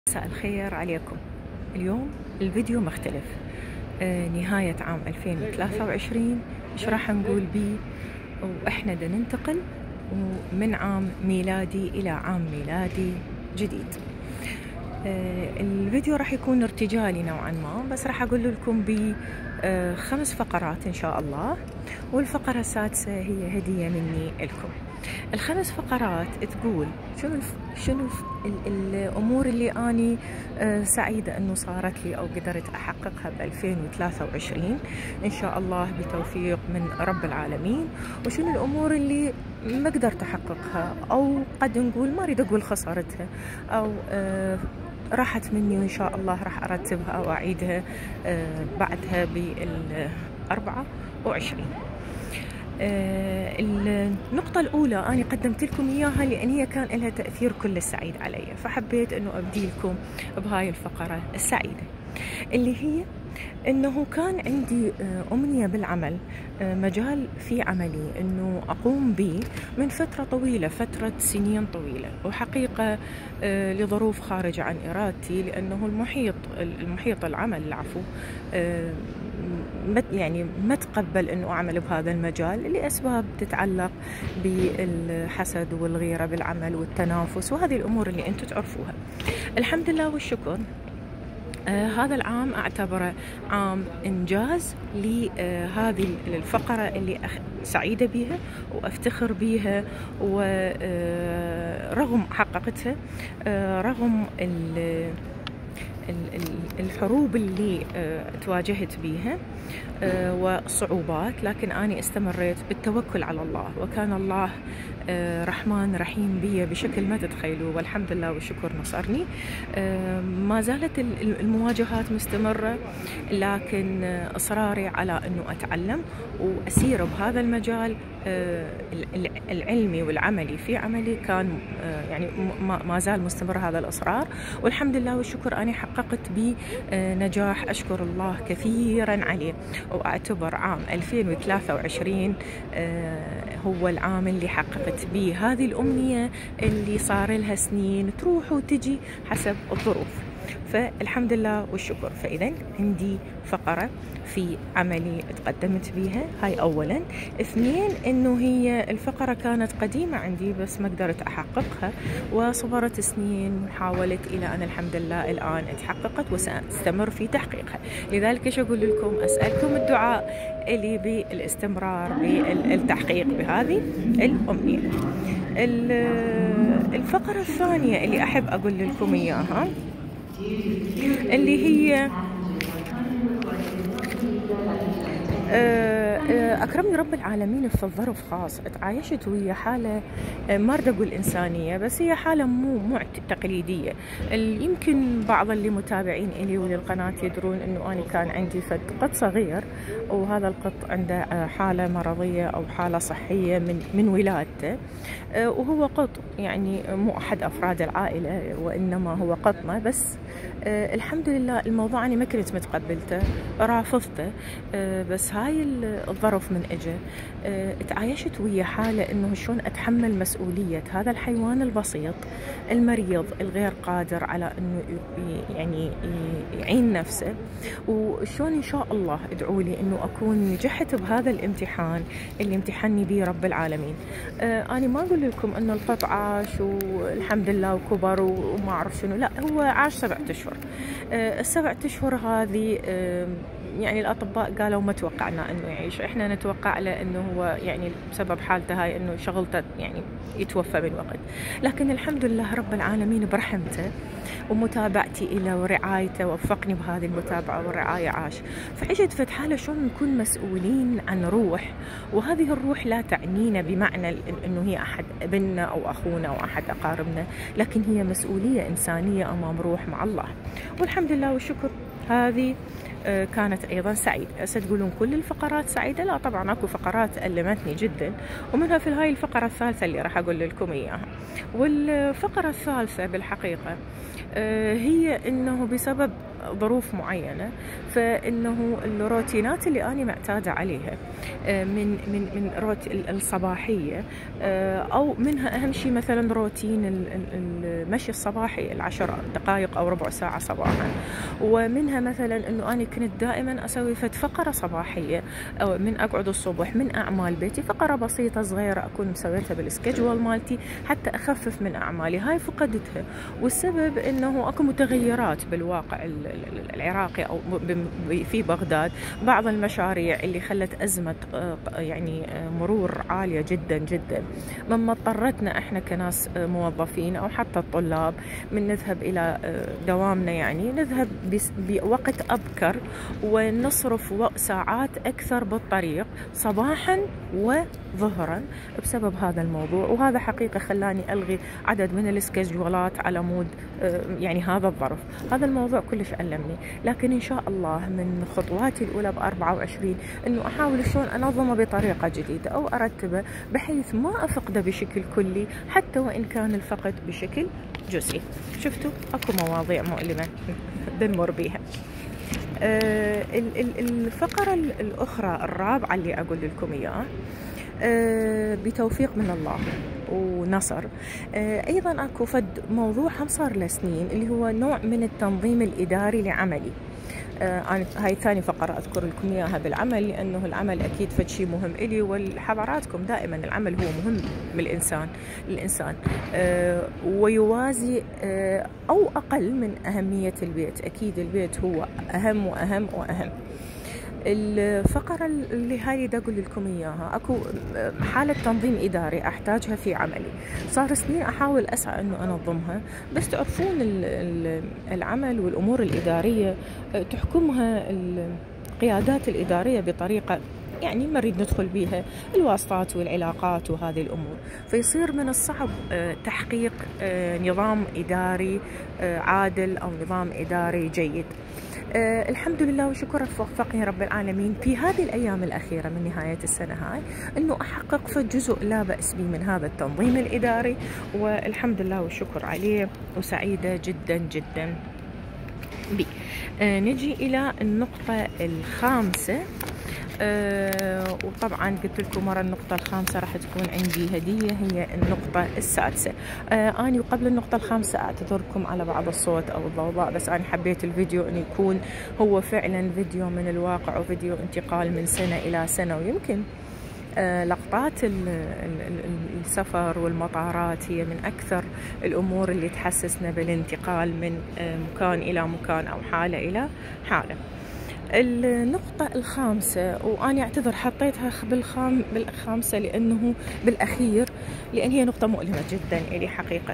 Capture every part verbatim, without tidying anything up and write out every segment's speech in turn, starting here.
مساء الخير عليكم. اليوم الفيديو مختلف. آه نهاية عام ألفين وثلاثة وعشرين ايش راح نقول بيه، واحنا بدنا ننتقل من عام ميلادي الى عام ميلادي جديد. آه الفيديو راح يكون ارتجالي نوعا ما، بس راح اقول لكم بخمس فقرات ان شاء الله، والفقرة السادسة هي هدية مني لكم. الخمس فقرات تقول شنو الف... شنو الف... ال... الامور اللي اني آه سعيده انه صارت لي او قدرت احققها ب ألفين وثلاثة وعشرين ان شاء الله بتوفيق من رب العالمين، وشنو الامور اللي ما قدرت احققها او قد نقول ما اريد اقول خسرتها او آه راحت مني، وان شاء الله راح ارتبها واعيدها آه بعدها بالأربعة وعشرين. آه النقطة الأولى أنا قدمت لكم إياها لأن هي كان لها تأثير كل سعيد علي، فحبيت أنه أبدي لكم بهاي الفقرة السعيدة اللي هي أنه كان عندي أمنية بالعمل، مجال في عملي أنه أقوم به من فترة طويلة، فترة سنين طويلة، وحقيقة لظروف خارجة عن إرادتي، لأنه المحيط المحيط العمل العفو يعني ما تقبل أنه أعمل بهذا المجال لأسباب تتعلق بالحسد والغيرة بالعمل والتنافس وهذه الأمور اللي أنتم تعرفوها. الحمد لله والشكر، آه هذا العام أعتبره عام إنجاز لهذه الفقرة اللي أخ... سعيدة بها وأفتخر بها، ورغم آه حققتها آه رغم ال... الحروب اللي تواجهت بيها والصعوبات، لكن أنا استمريت بالتوكل على الله، وكان الله رحمن رحيم بي بشكل ما تتخيلوا، والحمد لله والشكر نصرني. ما زالت المواجهات مستمرة، لكن إصراري على أنه أتعلم وأسير بهذا المجال العلمي والعملي في عملي كان يعني ما زال مستمر هذا الإصرار، والحمد لله والشكر أنا حققت بنجاح أشكر الله كثيرا عليه. وأعتبر عام ألفين وثلاثة وعشرين هو العام اللي حققت به هذه الأمنية اللي صار لها سنين تروح وتجي حسب الظروف، فالحمد لله والشكر. فإذا عندي فقرة في عملي تقدمت بيها، هاي أولا. اثنين، إنه هي الفقرة كانت قديمة عندي بس ما قدرت أحققها، وصبرت سنين وحاولت إلى أن الحمد لله الآن اتحققت، وسأستمر في تحقيقها. لذلك إيش أقول لكم؟ أسألكم الدعاء اللي بالاستمرار بالتحقيق بهذه الأمنية. الفقرة الثانية اللي أحب أقول لكم إياها اللي هي أكرمني رب العالمين في ظرف خاص. تعايشت ويا حالة ما أريد أقول إنسانية، بس هي حالة مو مو تقليدية. يمكن بعض اللي متابعين إلي وللقناة يدرون إنه أنا كان عندي فد قط صغير، وهذا القط عنده حالة مرضية أو حالة صحية من من ولادته، وهو قط يعني مو أحد أفراد العائلة، وإنما هو قطنا. بس الحمد لله الموضوع أنا ما كنت متقبلته، رافضته، بس هاي الظرف من اجى اه تعايشت ويا حالة انه شلون اتحمل مسؤولية هذا الحيوان البسيط المريض الغير قادر على انه يعني يعين نفسه، وشلون ان شاء الله ادعوا لي انه اكون نجحت بهذا الامتحان اللي امتحني به رب العالمين. اه انا ما اقول لكم انه القط عاش والحمد لله وكبر وما اعرف شنو، لا، هو عاش سبعة اشهر. اه السبعة اشهر هذه اه يعني الأطباء قالوا ما توقعنا أنه يعيش، إحنا نتوقع له أنه هو يعني بسبب حالته هاي أنه شغلته يعني يتوفى من وقت، لكن الحمد لله رب العالمين برحمته ومتابعتي إلى ورعايته وفقني بهذه المتابعة والرعاية عاش. فعشت في حالة شلون نكون مسؤولين عن روح، وهذه الروح لا تعنينا بمعنى أنه هي أحد ابننا أو أخونا أو أحد أقاربنا، لكن هي مسؤولية إنسانية أمام روح مع الله، والحمد لله والشكر. هذه كانت أيضا سعيدة. هسه تقولون كل الفقرات سعيدة؟ لا طبعا، أكو فقرات ألمتني جدا، ومنها في هاي الفقرة الثالثة اللي راح أقول لكم إياها. والفقرة الثالثة بالحقيقة هي إنه بسبب ظروف معينة، فإنه الروتينات اللي أنا معتادة عليها من من من روت الصباحية، أو منها أهم شيء مثلا روتين المشي الصباحي العشر دقائق أو ربع ساعة صباحا، ومنها مثلا إنه أنا كنت دائما أسوي فد فقرة صباحية أو من أقعد الصبح من أعمال بيتي، فقرة بسيطة صغيرة أكون مسويتها بالسكجول مالتي حتى أخفف من أعمالي. هاي فقدتها، والسبب إنه أكو متغيرات بالواقع العراقي أو في بغداد، بعض المشاريع اللي خلت أزمة يعني مرور عالية جدا جدا، مما اضطرتنا إحنا كناس موظفين أو حتى الطلاب من نذهب إلى دوامنا، يعني نذهب بوقت أبكر ونصرف ساعات أكثر بالطريق صباحا وظهرا بسبب هذا الموضوع. وهذا حقيقة خلاني ألغي عدد من السكجولات على مود يعني هذا الظرف. هذا الموضوع كلش ألمني، لكن إن شاء الله من خطواتي الأولى ب أربعة وعشرين إنه أحاول شلون أنظمه بطريقة جديدة أو أرتبه بحيث ما أفقده بشكل كلي، حتى وإن كان الفقد بشكل جزئي. شفتوا أكو مواضيع مؤلمة بنمر بيها. آه الفقرة الأخرى الرابعة اللي أقول لكم إياها آه بتوفيق من الله ونصر، آه أيضا أكو فد موضوع هم صار له سنين اللي هو نوع من التنظيم الإداري لعملي. آه هاي ثاني فقرة أذكر لكم إياها بالعمل، لأنه العمل أكيد فد شيء مهم إلي، والحضراتكم دائما العمل هو مهم بالإنسان للإنسان، آه ويوازي آه أو أقل من أهمية البيت. أكيد البيت هو أهم وأهم وأهم. الفقرة اللي هاي دا أقول لكم إياها، أكو حالة تنظيم إداري أحتاجها في عملي، صار سنين أحاول أسعى أنه أنظمها، بس تعرفون العمل والأمور الإدارية تحكمها القيادات الإدارية بطريقة يعني ما نريد ندخل بيها، الواسطات والعلاقات وهذه الأمور، فيصير من الصعب تحقيق نظام إداري عادل أو نظام إداري جيد. أه الحمد لله وشكرا وفقني رب العالمين في هذه الأيام الأخيرة من نهاية السنة هاي أنه أحقق في جزء لا بأس به من هذا التنظيم الإداري، والحمد لله والشكر عليه، وسعيدة جدا جدا بي. أه نجي إلى النقطة الخامسة. أه وطبعا قلت لكم مرة النقطة الخامسة راح تكون عندي هدية، هي النقطة السادسة. أه أنا قبل النقطة الخامسة أعتذركم على بعض الصوت أو الضوضاء، بس أنا حبيت الفيديو أن يكون هو فعلا فيديو من الواقع وفيديو انتقال من سنة إلى سنة، ويمكن أه لقطات السفر والمطارات هي من أكثر الأمور اللي تحسسنا بالانتقال من أه مكان إلى مكان أو حالة إلى حالة. النقطة الخامسة، وأنا أعتذر حطيتها بالخام بالخامسة لأنه بالأخير، لأن هي نقطة مؤلمة جدا إلي حقيقة،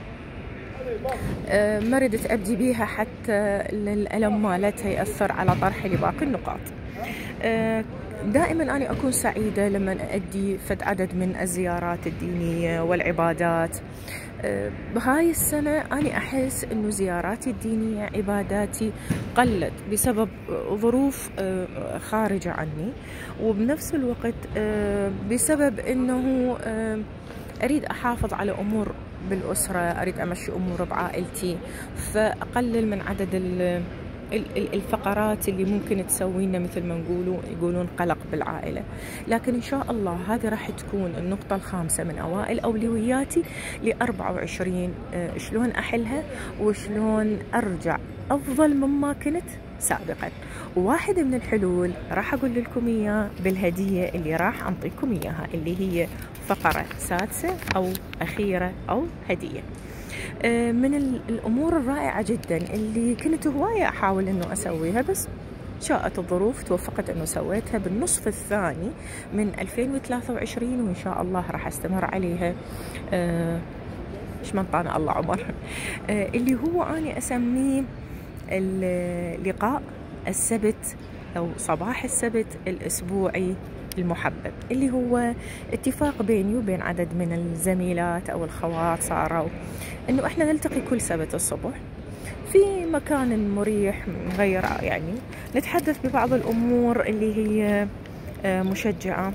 أه ما ردت أبدي بيها حتى الألم مالتها يأثر على طرحي لباقي النقاط. أه دائما أنا أكون سعيدة لما أؤدي فد عدد من الزيارات الدينية والعبادات. بهاي السنة أنا أحس أنه زياراتي الدينية عباداتي قلت بسبب ظروف خارجة عني، وبنفس الوقت بسبب أنه أريد أحافظ على أمور بالأسرة، أريد أمشي أمور بعائلتي، فأقلل من عدد الفقرات اللي ممكن تسوي لنا مثل ما نقولوا يقولون قلق بالعائلة. لكن إن شاء الله هذه راح تكون النقطة الخامسة من أوائل أولوياتي ل أربعة وعشرين، شلون أحلها وشلون أرجع أفضل مما كنت سابقا. وواحدة من الحلول راح أقول لكم إياه بالهدية اللي راح أنطيكم إياها، اللي هي فقرة سادسة أو أخيرة أو هدية. من الأمور الرائعة جدا اللي كنت هواية أحاول أنه أسويها، بس شاءت الظروف توفقت أنه سويتها بالنصف الثاني من ألفين وثلاثة وعشرين، وإن شاء الله راح أستمر عليها أه إيش منطانا الله عمر. أه اللي هو أنا أسميه اللقاء السبت أو صباح السبت الأسبوعي المحبب، اللي هو اتفاق بيني وبين عدد من الزميلات أو الخوات صاروا إنه إحنا نلتقي كل سبت الصبح في مكان مريح غير، يعني نتحدث ببعض الأمور اللي هي مشجعة،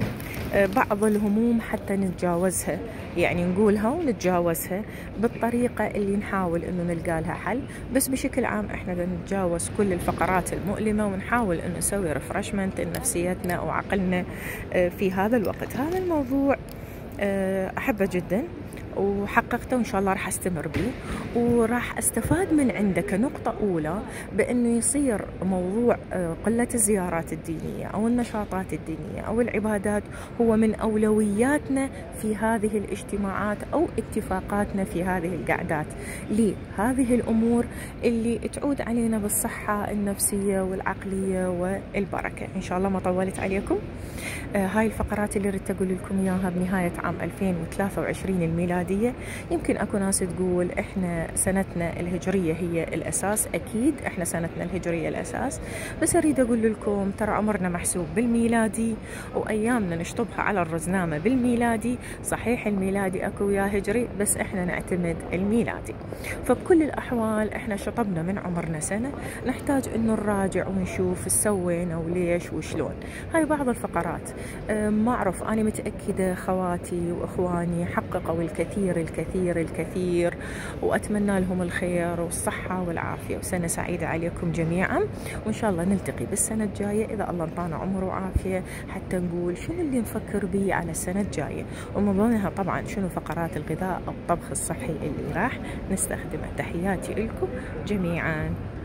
بعض الهموم حتى نتجاوزها، يعني نقولها ونتجاوزها بالطريقة اللي نحاول إنه نلقى لها حل. بس بشكل عام إحنا نتجاوز كل الفقرات المؤلمة ونحاول إنه نسوي ريفرشمنت لنفسيتنا وعقلنا في هذا الوقت. هذا الموضوع أحبه جدا وحققته، وإن شاء الله راح أستمر به، وراح أستفاد من عنده كنقطة أولى بأنه يصير موضوع قلة الزيارات الدينية أو النشاطات الدينية أو العبادات هو من أولوياتنا في هذه الاجتماعات أو اتفاقاتنا في هذه القعدات، لهذه الأمور اللي تعود علينا بالصحة النفسية والعقلية والبركة. إن شاء الله ما طولت عليكم. آه هاي الفقرات اللي ردت أقول لكم إياها بنهاية عام ألفين وثلاثة وعشرين الميلادية. يمكن أكو ناس تقول إحنا سنتنا الهجرية هي الأساس، أكيد إحنا سنتنا الهجرية الأساس، بس أريد أقول لكم ترى عمرنا محسوب بالميلادي وأيامنا نشطبها على الرزنامة بالميلادي. صحيح الميلادي أكو ويا هجري، بس إحنا نعتمد الميلادي. فبكل الأحوال إحنا شطبنا من عمرنا سنة، نحتاج إنه نراجع ونشوف سوينا وليش وشلون. هاي بعض الفقرات. ما أعرف، أنا متأكدة خواتي وإخواني حققوا الكثير الكثير الكثير، وأتمنى لهم الخير والصحة والعافية، وسنة سعيدة عليكم جميعا. وإن شاء الله نلتقي بالسنة الجاية إذا الله انطانا عمر وعافية، حتى نقول شنو اللي نفكر به على السنة الجاية، ومن ضمنها طبعا شنو فقرات الغذاء أو الطبخ الصحي اللي راح نستخدمه. تحياتي لكم جميعا.